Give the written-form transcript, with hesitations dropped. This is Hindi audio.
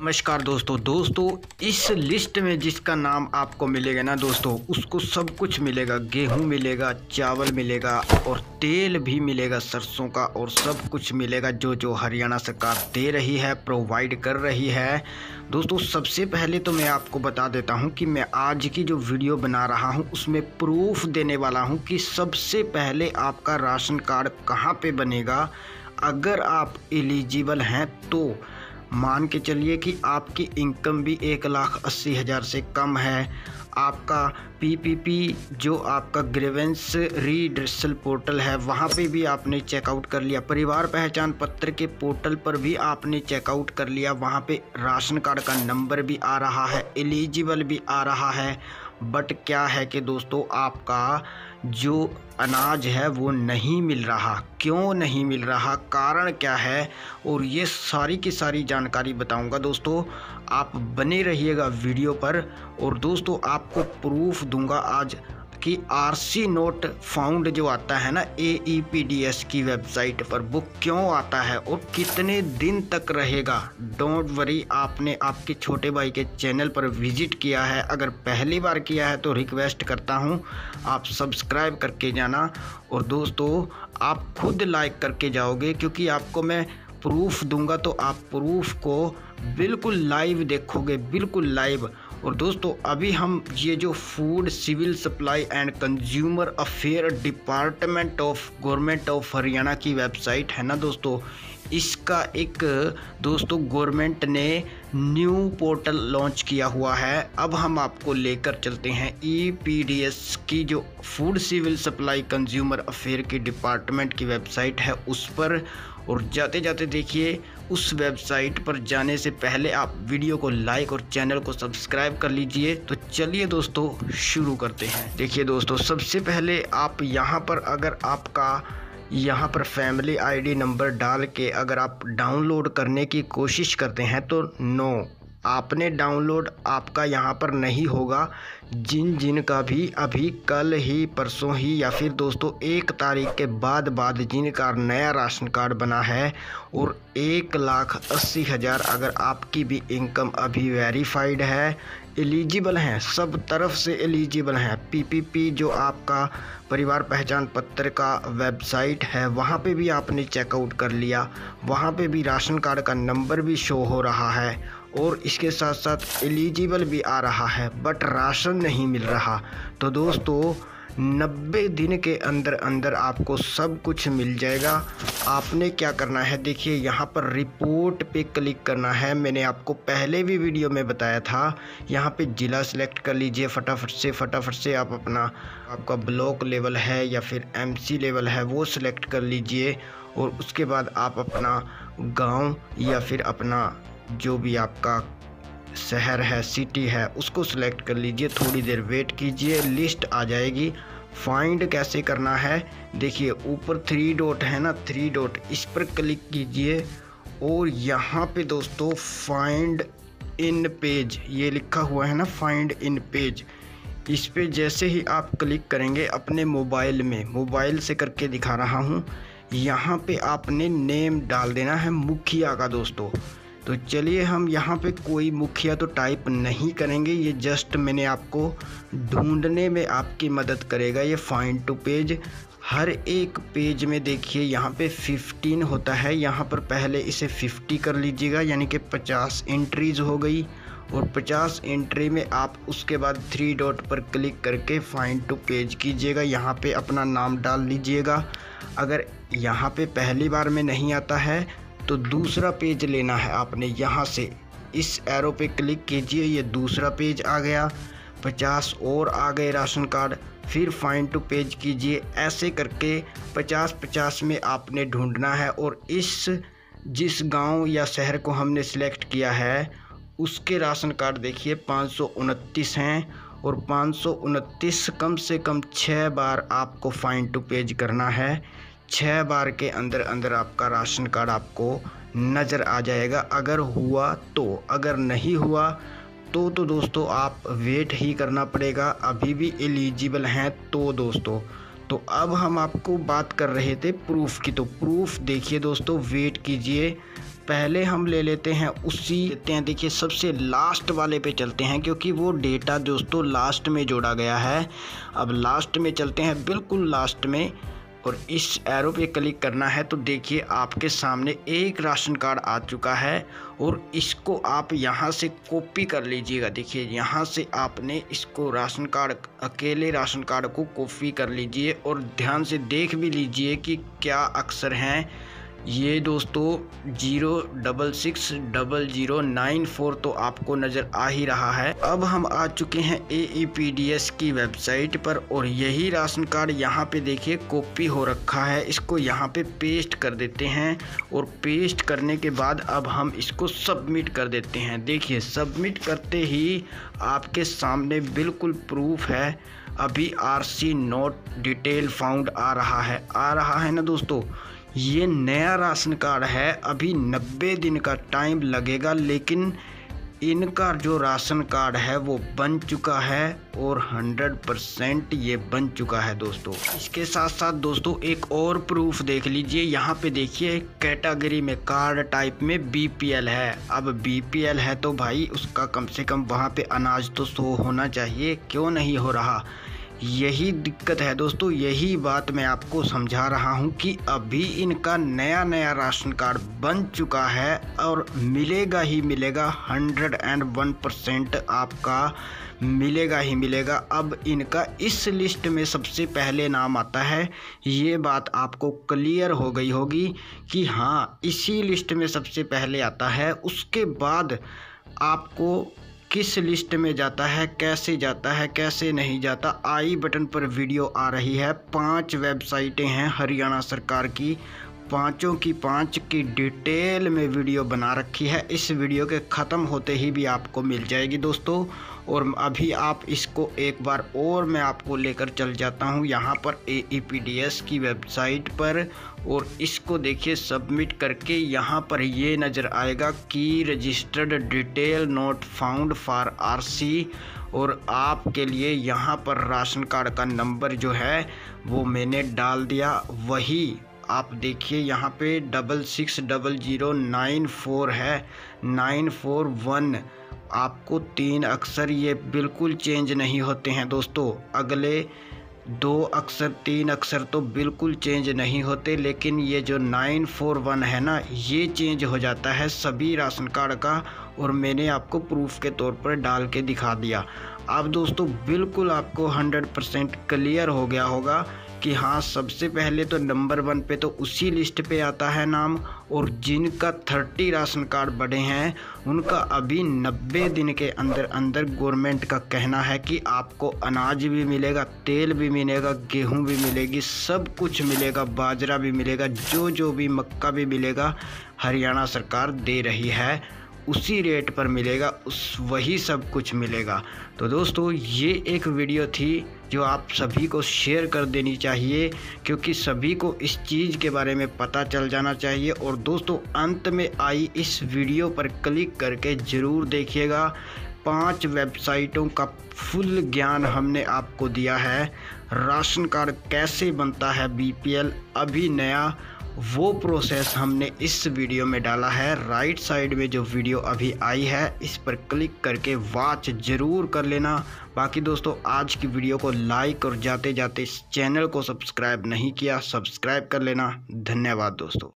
नमस्कार दोस्तों इस लिस्ट में जिसका नाम आपको मिलेगा ना दोस्तों, उसको सब कुछ मिलेगा। गेहूं मिलेगा, चावल मिलेगा और तेल भी मिलेगा सरसों का, और सब कुछ मिलेगा जो हरियाणा सरकार दे रही है, प्रोवाइड कर रही है। दोस्तों सबसे पहले तो मैं आपको बता देता हूं कि मैं आज की जो वीडियो बना रहा हूं उसमें प्रूफ देने वाला हूं कि सबसे पहले आपका राशन कार्ड कहां पे बनेगा। अगर आप एलिजिबल हैं तो मान के चलिए कि आपकी इनकम भी 1,80,000 से कम है, आपका पीपीपी जो आपका ग्रीवेंस रीड्रेसल पोर्टल है वहाँ पे भी आपने चेकआउट कर लिया, परिवार पहचान पत्र के पोर्टल पर भी आपने चेकआउट कर लिया, वहाँ पे राशन कार्ड का नंबर भी आ रहा है, एलिजिबल भी आ रहा है। बट क्या है कि दोस्तों आपका जो अनाज है वो नहीं मिल रहा। क्यों नहीं मिल रहा, कारण क्या है, और ये सारी की सारी जानकारी बताऊंगा दोस्तों। आप बने रहिएगा वीडियो पर। और दोस्तों आपको प्रूफ दूंगा आज कि आरसी नोट फाउंड जो आता है ना AEPDS की वेबसाइट पर, वो क्यों आता है और कितने दिन तक रहेगा। डोंट वरी, आपने आपके छोटे भाई के चैनल पर विजिट किया है, अगर पहली बार किया है तो रिक्वेस्ट करता हूं आप सब्सक्राइब करके जाना। और दोस्तों आप खुद लाइक करके जाओगे, क्योंकि आपको मैं प्रूफ दूंगा तो आप प्रूफ को बिल्कुल लाइव देखोगे, बिल्कुल लाइव। और दोस्तों अभी हम ये जो food civil supply and consumer affair department of government of Haryana की वेबसाइट है ना दोस्तों, इसका एक दोस्तों गवर्नमेंट ने न्यू पोर्टल लॉन्च किया हुआ है। अब हम आपको लेकर चलते हैं EPDS की जो food civil supply consumer affair की डिपार्टमेंट की वेबसाइट है उस पर। और जाते जाते देखिए, उस वेबसाइट पर जाने से पहले आप वीडियो को लाइक और चैनल को सब्सक्राइब कर लीजिए। तो चलिए दोस्तों शुरू करते हैं। देखिए दोस्तों सबसे पहले आप यहाँ पर अगर आपका यहाँ पर फैमिली ID नंबर डाल के अगर आप डाउनलोड करने की कोशिश करते हैं तो नो, आपने डाउनलोड आपका यहाँ पर नहीं होगा। जिन का भी अभी कल ही परसों ही या फिर दोस्तों 1 तारीख के बाद जिनका नया राशन कार्ड बना है और 1,80,000 अगर आपकी भी इनकम अभी वेरीफाइड है, एलिजिबल हैं, सब तरफ से एलिजिबल हैं। पीपीपी जो आपका परिवार पहचान पत्र का वेबसाइट है वहाँ पे भी आपने चेकआउट कर लिया, वहाँ पे भी राशन कार्ड का नंबर भी शो हो रहा है और इसके साथ साथ एलिजिबल भी आ रहा है, बट राशन नहीं मिल रहा। तो दोस्तों 90 दिन के अंदर अंदर आपको सब कुछ मिल जाएगा। आपने क्या करना है, देखिए यहाँ पर रिपोर्ट पे क्लिक करना है। मैंने आपको पहले भी वीडियो में बताया था, यहाँ पे ज़िला सेलेक्ट कर लीजिए फटाफट से आप अपना, आपका ब्लॉक लेवल है या फिर MC लेवल है वो सिलेक्ट कर लीजिए। और उसके बाद आप अपना गाँव या फिर अपना जो भी आपका शहर है, सिटी है, उसको सिलेक्ट कर लीजिए। थोड़ी देर वेट कीजिए, लिस्ट आ जाएगी। फाइंड कैसे करना है, देखिए ऊपर 3 डॉट है ना, 3 डॉट, इस पर क्लिक कीजिए और यहाँ पे दोस्तों फाइंड इन पेज ये लिखा हुआ है ना, फाइंड इन पेज, इस पे जैसे ही आप क्लिक करेंगे अपने मोबाइल में, मोबाइल से करके दिखा रहा हूँ, यहाँ पे आपने नेम डाल देना है मुखिया का दोस्तों। तो चलिए हम यहाँ पे कोई मुखिया तो टाइप नहीं करेंगे, ये जस्ट मैंने आपको ढूंढने में आपकी मदद करेगा ये फाइंड टू पेज। हर एक पेज में देखिए यहाँ पे 15 होता है, यहाँ पर पहले इसे 50 कर लीजिएगा, यानी कि 50 एंट्रीज हो गई। और 50 एंट्री में आप उसके बाद 3 डॉट पर क्लिक करके फाइंड टू पेज कीजिएगा, यहाँ पे अपना नाम डाल लीजिएगा। अगर यहाँ पे पहली बार में नहीं आता है तो दूसरा पेज लेना है आपने, यहाँ से इस एरो पे क्लिक कीजिए, ये दूसरा पेज आ गया, 50 और आ गए राशन कार्ड, फिर फाइंड टू पेज कीजिए। ऐसे करके 50-50 में आपने ढूंढना है। और इस जिस गांव या शहर को हमने सिलेक्ट किया है उसके राशन कार्ड देखिए 529 हैं, और 529 कम से कम 6 बार आपको फाइंड टू पेज करना है। 6 बार के अंदर अंदर आपका राशन कार्ड आपको नज़र आ जाएगा, अगर हुआ तो। अगर नहीं हुआ तो दोस्तों आप वेट ही करना पड़ेगा, अभी भी एलिजिबल हैं तो दोस्तों। तो अब हम आपको बात कर रहे थे प्रूफ की, तो प्रूफ देखिए दोस्तों, वेट कीजिए, पहले हम ले लेते हैं देखिए सबसे लास्ट वाले पे चलते हैं, क्योंकि वो डेटा दोस्तों लास्ट में जोड़ा गया है। अब लास्ट में चलते हैं, बिल्कुल लास्ट में, और इस एरो पे क्लिक करना है। तो देखिए आपके सामने एक राशन कार्ड आ चुका है और इसको आप यहाँ से कॉपी कर लीजिएगा। देखिए यहाँ से आपने इसको अकेले राशन कार्ड को कॉपी कर लीजिए और ध्यान से देख भी लीजिए कि क्या अक्षर हैं ये दोस्तों। 0660094 तो आपको नज़र आ ही रहा है। अब हम आ चुके हैं AEPDS की वेबसाइट पर और यही राशन कार्ड यहाँ पे देखिए कॉपी हो रखा है। इसको यहाँ पे पेस्ट कर देते हैं और पेस्ट करने के बाद अब हम इसको सबमिट कर देते हैं। देखिए सबमिट करते ही आपके सामने बिल्कुल प्रूफ है। अभी RC नॉट डिटेल फाउंड आ रहा है ना दोस्तों। ये नया राशन कार्ड है, अभी 90 दिन का टाइम लगेगा, लेकिन इनका जो राशन कार्ड है वो बन चुका है और 100% ये बन चुका है दोस्तों। इसके साथ साथ दोस्तों एक और प्रूफ देख लीजिए। यहाँ पे देखिए कैटेगरी में कार्ड टाइप में BPL है। अब BPL है तो भाई उसका कम से कम वहाँ पे अनाज तो शो होना चाहिए, क्यों नहीं हो रहा। यही दिक्कत है दोस्तों, यही बात मैं आपको समझा रहा हूँ कि अभी इनका नया राशन कार्ड बन चुका है और मिलेगा ही मिलेगा, 101% आपका मिलेगा ही मिलेगा। अब इनका इस लिस्ट में सबसे पहले नाम आता है, ये बात आपको क्लियर हो गई होगी कि हाँ इसी लिस्ट में सबसे पहले आता है। उसके बाद आपको किस लिस्ट में जाता है, कैसे जाता है, कैसे नहीं जाता, आई बटन पर वीडियो आ रही है। 5 वेबसाइटें हैं हरियाणा सरकार की, पांचों की डिटेल में वीडियो बना रखी है। इस वीडियो के ख़त्म होते ही भी आपको मिल जाएगी दोस्तों। और अभी आप इसको एक बार और मैं आपको लेकर चल जाता हूं यहाँ पर AEPDS की वेबसाइट पर, और इसको देखिए सबमिट करके यहाँ पर ये नज़र आएगा कि registered detail not found for RC। और आपके लिए यहाँ पर राशन कार्ड का नंबर जो है वो मैंने डाल दिया, वही आप देखिए यहाँ पे 660094 है, 941। आपको 3 अक्षर ये बिल्कुल चेंज नहीं होते हैं दोस्तों। अगले 2 अक्षर 3 अक्षर तो बिल्कुल चेंज नहीं होते, लेकिन ये जो 941 है ना, ये चेंज हो जाता है सभी राशन कार्ड का। और मैंने आपको प्रूफ के तौर पर डाल के दिखा दिया। अब दोस्तों बिल्कुल आपको 100% क्लियर हो गया होगा कि हाँ सबसे पहले तो नंबर 1 पे तो उसी लिस्ट पे आता है नाम, और जिनका 30 राशन कार्ड बने हैं उनका अभी 90 दिन के अंदर अंदर गवर्नमेंट का कहना है कि आपको अनाज भी मिलेगा, तेल भी मिलेगा, गेहूं भी मिलेगी, सब कुछ मिलेगा, बाजरा भी मिलेगा, जो भी मक्का भी मिलेगा, हरियाणा सरकार दे रही है, उसी रेट पर मिलेगा, वही सब कुछ मिलेगा। तो दोस्तों ये एक वीडियो थी जो आप सभी को शेयर कर देनी चाहिए, क्योंकि सभी को इस चीज़ के बारे में पता चल जाना चाहिए। और दोस्तों अंत में आई इस वीडियो पर क्लिक करके ज़रूर देखिएगा। 5 वेबसाइटों का फुल ज्ञान हमने आपको दिया है। राशन कार्ड कैसे बनता है BPL अभी नया, वो प्रोसेस हमने इस वीडियो में डाला है। राइट साइड में जो वीडियो अभी आई है इस पर क्लिक करके वॉच ज़रूर कर लेना। बाकी दोस्तों आज की वीडियो को लाइक और जाते जाते इस चैनल को सब्सक्राइब नहीं किया, सब्सक्राइब कर लेना। धन्यवाद दोस्तों।